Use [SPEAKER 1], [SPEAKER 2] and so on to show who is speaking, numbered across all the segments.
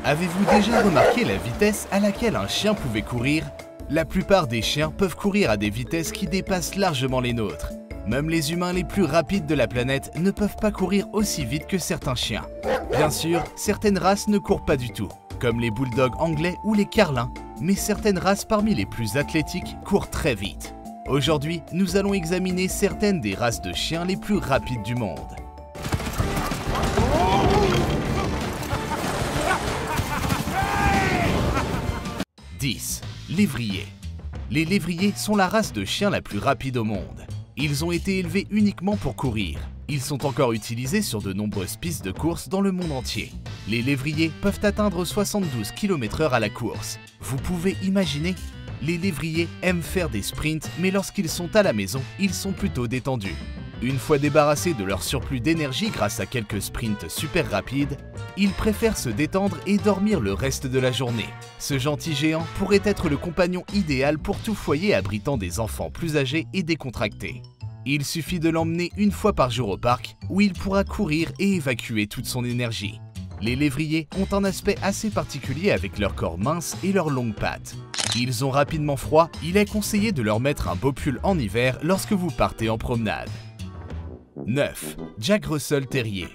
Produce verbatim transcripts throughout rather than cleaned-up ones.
[SPEAKER 1] Avez-vous déjà remarqué la vitesse à laquelle un chien pouvait courir? La plupart des chiens peuvent courir à des vitesses qui dépassent largement les nôtres. Même les humains les plus rapides de la planète ne peuvent pas courir aussi vite que certains chiens. Bien sûr, certaines races ne courent pas du tout, comme les bulldogs anglais ou les carlins, mais certaines races parmi les plus athlétiques courent très vite. Aujourd'hui, nous allons examiner certaines des races de chiens les plus rapides du monde. dix. Lévrier. Les lévriers sont la race de chiens la plus rapide au monde. Ils ont été élevés uniquement pour courir. Ils sont encore utilisés sur de nombreuses pistes de course dans le monde entier. Les lévriers peuvent atteindre soixante-douze kilomètres heure à la course. Vous pouvez imaginer? Les lévriers aiment faire des sprints, mais lorsqu'ils sont à la maison, ils sont plutôt détendus. Une fois débarrassés de leur surplus d'énergie grâce à quelques sprints super rapides, ils préfèrent se détendre et dormir le reste de la journée. Ce gentil géant pourrait être le compagnon idéal pour tout foyer abritant des enfants plus âgés et décontractés. Il suffit de l'emmener une fois par jour au parc, où il pourra courir et évacuer toute son énergie. Les lévriers ont un aspect assez particulier avec leur corps mince et leurs longues pattes. Ils ont rapidement froid, il est conseillé de leur mettre un beau pull en hiver lorsque vous partez en promenade. neuf. Jack Russell Terrier.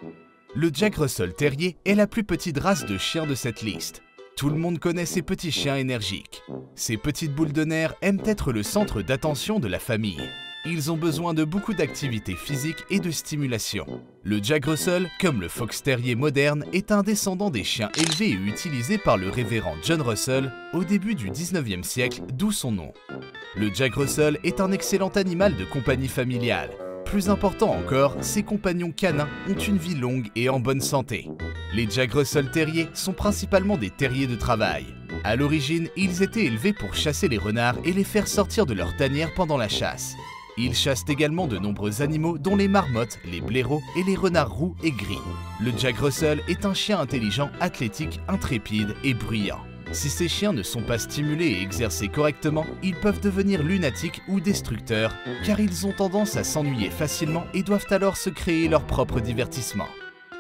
[SPEAKER 1] Le Jack Russell Terrier est la plus petite race de chiens de cette liste. Tout le monde connaît ces petits chiens énergiques. Ces petites boules de nerfs aiment être le centre d'attention de la famille. Ils ont besoin de beaucoup d'activité physique et de stimulation. Le Jack Russell, comme le Fox Terrier moderne, est un descendant des chiens élevés et utilisés par le révérend John Russell au début du dix-neuvième siècle, d'où son nom. Le Jack Russell est un excellent animal de compagnie familiale. Plus important encore, ses compagnons canins ont une vie longue et en bonne santé. Les Jack Russell Terriers sont principalement des terriers de travail. À l'origine, ils étaient élevés pour chasser les renards et les faire sortir de leur tanière pendant la chasse. Ils chassent également de nombreux animaux dont les marmottes, les blaireaux et les renards roux et gris. Le Jack Russell est un chien intelligent, athlétique, intrépide et bruyant. Si ces chiens ne sont pas stimulés et exercés correctement, ils peuvent devenir lunatiques ou destructeurs, car ils ont tendance à s'ennuyer facilement et doivent alors se créer leur propre divertissement.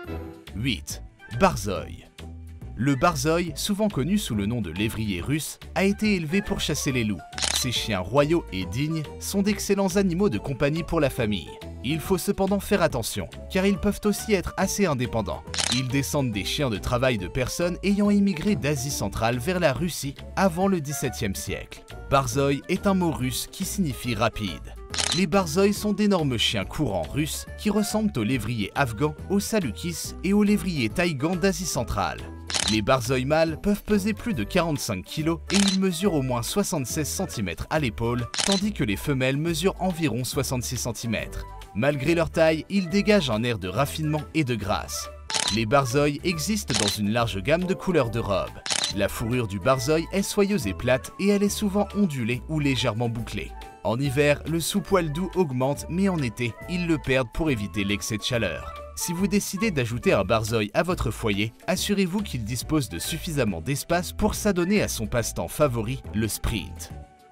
[SPEAKER 1] huit. Barzoi. Le barzoi, souvent connu sous le nom de lévrier russe, a été élevé pour chasser les loups. Ces chiens royaux et dignes sont d'excellents animaux de compagnie pour la famille. Il faut cependant faire attention, car ils peuvent aussi être assez indépendants. Ils descendent des chiens de travail de personnes ayant immigré d'Asie centrale vers la Russie avant le dix-septième siècle. Barzoi est un mot russe qui signifie rapide. Les barzoi sont d'énormes chiens courants russes qui ressemblent aux lévriers afghans, aux salukis et aux lévriers taïgans d'Asie centrale. Les barzoi mâles peuvent peser plus de quarante-cinq kilos et ils mesurent au moins soixante-seize centimètres à l'épaule, tandis que les femelles mesurent environ soixante-six centimètres. Malgré leur taille, ils dégagent un air de raffinement et de grâce. Les barzoi existent dans une large gamme de couleurs de robe. La fourrure du barzoi est soyeuse et plate et elle est souvent ondulée ou légèrement bouclée. En hiver, le sous-poil doux augmente, mais en été, ils le perdent pour éviter l'excès de chaleur. Si vous décidez d'ajouter un barzoi à votre foyer, assurez-vous qu'il dispose de suffisamment d'espace pour s'adonner à son passe-temps favori, le sprint.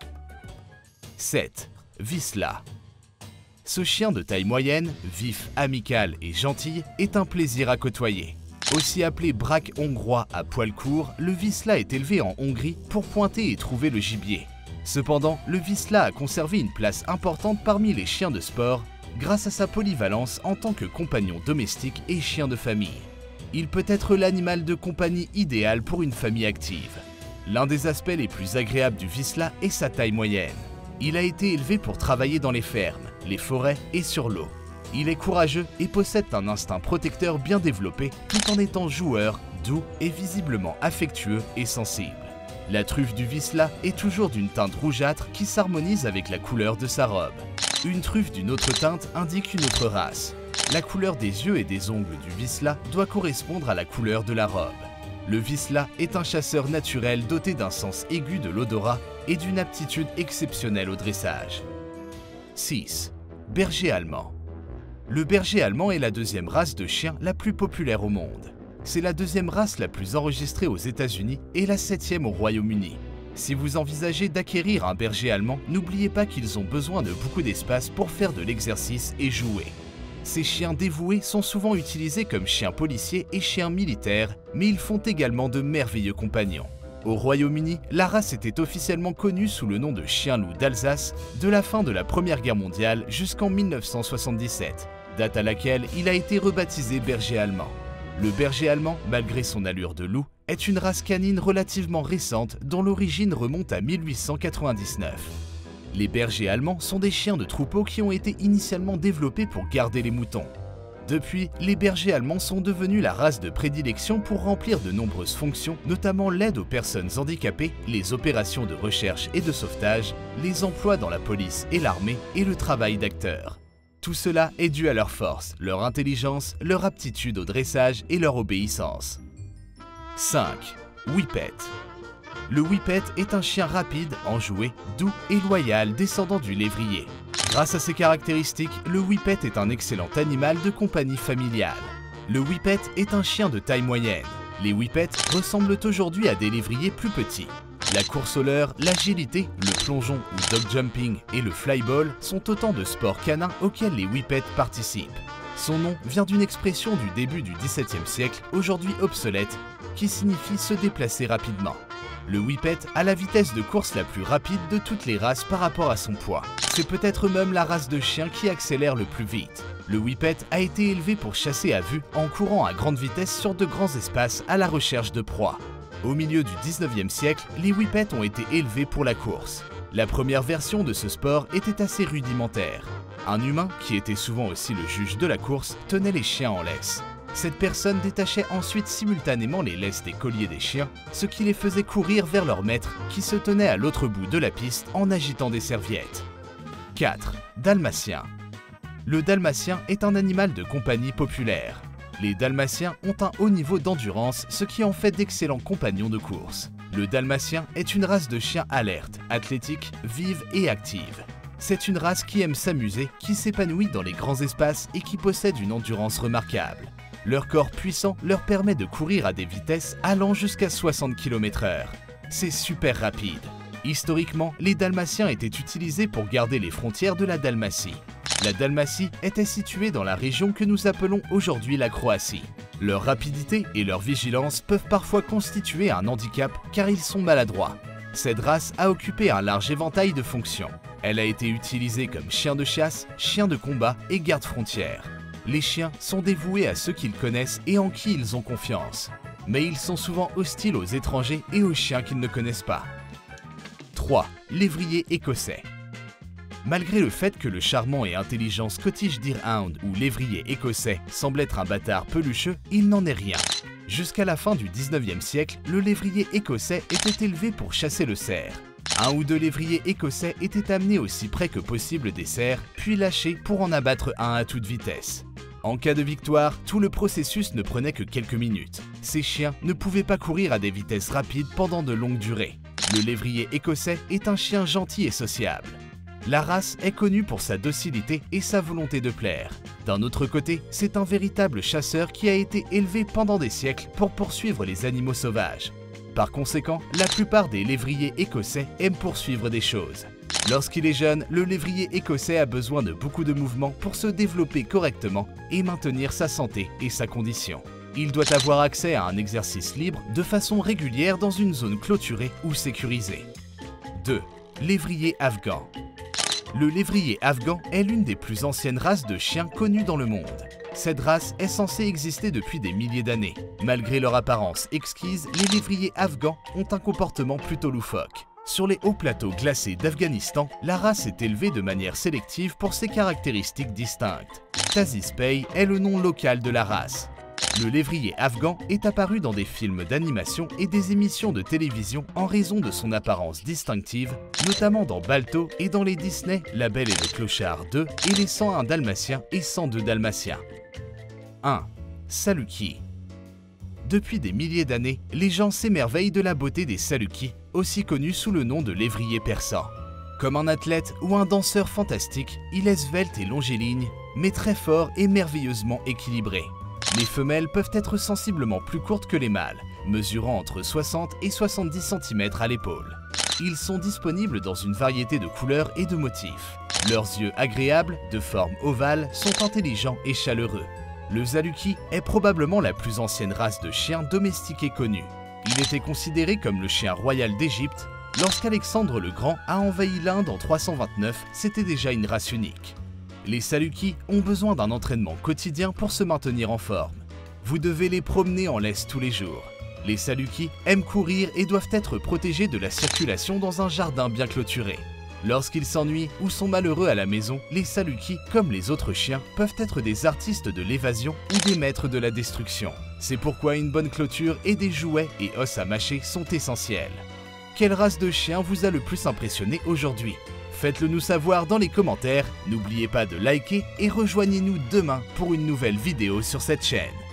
[SPEAKER 1] sept. Vizsla. Ce chien de taille moyenne, vif, amical et gentil, est un plaisir à côtoyer. Aussi appelé braque hongrois à poil court, le Vizsla est élevé en Hongrie pour pointer et trouver le gibier. Cependant, le Vizsla a conservé une place importante parmi les chiens de sport grâce à sa polyvalence en tant que compagnon domestique et chien de famille. Il peut être l'animal de compagnie idéal pour une famille active. L'un des aspects les plus agréables du Vizsla est sa taille moyenne. Il a été élevé pour travailler dans les fermes, les forêts et sur l'eau. Il est courageux et possède un instinct protecteur bien développé tout en étant joueur, doux et visiblement affectueux et sensible. La truffe du Vizsla est toujours d'une teinte rougeâtre qui s'harmonise avec la couleur de sa robe. Une truffe d'une autre teinte indique une autre race. La couleur des yeux et des ongles du Vizsla doit correspondre à la couleur de la robe. Le Vizsla est un chasseur naturel doté d'un sens aigu de l'odorat et d'une aptitude exceptionnelle au dressage. six. Berger allemand. Le berger allemand est la deuxième race de chien la plus populaire au monde. C'est la deuxième race la plus enregistrée aux États-Unis et la septième au Royaume-Uni. Si vous envisagez d'acquérir un berger allemand, n'oubliez pas qu'ils ont besoin de beaucoup d'espace pour faire de l'exercice et jouer. Ces chiens dévoués sont souvent utilisés comme chiens policiers et chiens militaires, mais ils font également de merveilleux compagnons. Au Royaume-Uni, la race était officiellement connue sous le nom de chien-loup d'Alsace de la fin de la Première Guerre mondiale jusqu'en mille neuf cent soixante-dix-sept, date à laquelle il a été rebaptisé berger allemand. Le berger allemand, malgré son allure de loup, est une race canine relativement récente dont l'origine remonte à mille huit cent quatre-vingt-dix-neuf. Les bergers allemands sont des chiens de troupeau qui ont été initialement développés pour garder les moutons. Depuis, les bergers allemands sont devenus la race de prédilection pour remplir de nombreuses fonctions, notamment l'aide aux personnes handicapées, les opérations de recherche et de sauvetage, les emplois dans la police et l'armée et le travail d'acteur. Tout cela est dû à leur force, leur intelligence, leur aptitude au dressage et leur obéissance. cinq. Whippet. Le Whippet est un chien rapide, enjoué, doux et loyal descendant du lévrier. Grâce à ses caractéristiques, le Whippet est un excellent animal de compagnie familiale. Le Whippet est un chien de taille moyenne. Les Whippets ressemblent aujourd'hui à des lévriers plus petits. La course au leurre, l'agilité, le plongeon ou dog jumping et le flyball sont autant de sports canins auxquels les Whippets participent. Son nom vient d'une expression du début du dix-septième siècle, aujourd'hui obsolète, qui signifie se déplacer rapidement. Le Whippet a la vitesse de course la plus rapide de toutes les races par rapport à son poids. C'est peut-être même la race de chien qui accélère le plus vite. Le Whippet a été élevé pour chasser à vue en courant à grande vitesse sur de grands espaces à la recherche de proies. Au milieu du dix-neuvième siècle, les Whippets ont été élevés pour la course. La première version de ce sport était assez rudimentaire. Un humain, qui était souvent aussi le juge de la course, tenait les chiens en laisse. Cette personne détachait ensuite simultanément les laisses des colliers des chiens, ce qui les faisait courir vers leur maître qui se tenait à l'autre bout de la piste en agitant des serviettes. quatre. Dalmatien. Le dalmatien est un animal de compagnie populaire. Les dalmatiens ont un haut niveau d'endurance, ce qui en fait d'excellents compagnons de course. Le dalmatien est une race de chiens alerte, athlétique, vive et active. C'est une race qui aime s'amuser, qui s'épanouit dans les grands espaces et qui possède une endurance remarquable. Leur corps puissant leur permet de courir à des vitesses allant jusqu'à soixante kilomètres heure. C'est super rapide. Historiquement, les dalmatiens étaient utilisés pour garder les frontières de la Dalmatie. La Dalmatie était située dans la région que nous appelons aujourd'hui la Croatie. Leur rapidité et leur vigilance peuvent parfois constituer un handicap car ils sont maladroits. Cette race a occupé un large éventail de fonctions. Elle a été utilisée comme chien de chasse, chien de combat et garde-frontière. Les chiens sont dévoués à ceux qu'ils connaissent et en qui ils ont confiance. Mais ils sont souvent hostiles aux étrangers et aux chiens qu'ils ne connaissent pas. trois. Lévrier écossais. Malgré le fait que le charmant et intelligent Scottish Deerhound ou lévrier écossais semble être un bâtard pelucheux, il n'en est rien. Jusqu'à la fin du dix-neuvième siècle, le lévrier écossais était élevé pour chasser le cerf. Un ou deux lévriers écossais étaient amenés aussi près que possible des cerfs, puis lâchés pour en abattre un à toute vitesse. En cas de victoire, tout le processus ne prenait que quelques minutes. Ces chiens ne pouvaient pas courir à des vitesses rapides pendant de longues durées. Le lévrier écossais est un chien gentil et sociable. La race est connue pour sa docilité et sa volonté de plaire. D'un autre côté, c'est un véritable chasseur qui a été élevé pendant des siècles pour poursuivre les animaux sauvages. Par conséquent, la plupart des lévriers écossais aiment poursuivre des choses. Lorsqu'il est jeune, le lévrier écossais a besoin de beaucoup de mouvements pour se développer correctement et maintenir sa santé et sa condition. Il doit avoir accès à un exercice libre de façon régulière dans une zone clôturée ou sécurisée. deux. Lévrier afghan. Le lévrier afghan est l'une des plus anciennes races de chiens connues dans le monde. Cette race est censée exister depuis des milliers d'années. Malgré leur apparence exquise, les lévriers afghans ont un comportement plutôt loufoque. Sur les hauts plateaux glacés d'Afghanistan, la race est élevée de manière sélective pour ses caractéristiques distinctes. Tazispay est le nom local de la race. Le lévrier afghan est apparu dans des films d'animation et des émissions de télévision en raison de son apparence distinctive, notamment dans Balto et dans les Disney La Belle et le Clochard deux et les cent un Dalmatiens et cent deux Dalmatiens. un. Saluki. Depuis des milliers d'années, les gens s'émerveillent de la beauté des Saluki, aussi connus sous le nom de lévrier persan. Comme un athlète ou un danseur fantastique, il est svelte et longiligne, mais très fort et merveilleusement équilibré. Les femelles peuvent être sensiblement plus courtes que les mâles, mesurant entre soixante et soixante-dix centimètres à l'épaule. Ils sont disponibles dans une variété de couleurs et de motifs. Leurs yeux agréables, de forme ovale, sont intelligents et chaleureux. Le Zaluki est probablement la plus ancienne race de chiens domestiqués connue. Il était considéré comme le chien royal d'Égypte. Lorsqu'Alexandre le Grand a envahi l'Inde en trois cent vingt-neuf, c'était déjà une race unique. Les Saluki ont besoin d'un entraînement quotidien pour se maintenir en forme. Vous devez les promener en laisse tous les jours. Les Saluki aiment courir et doivent être protégés de la circulation dans un jardin bien clôturé. Lorsqu'ils s'ennuient ou sont malheureux à la maison, les Saluki, comme les autres chiens, peuvent être des artistes de l'évasion ou des maîtres de la destruction. C'est pourquoi une bonne clôture et des jouets et os à mâcher sont essentiels. Quelle race de chien vous a le plus impressionné aujourd'hui? Faites-le nous savoir dans les commentaires, n'oubliez pas de liker et rejoignez-nous demain pour une nouvelle vidéo sur cette chaîne.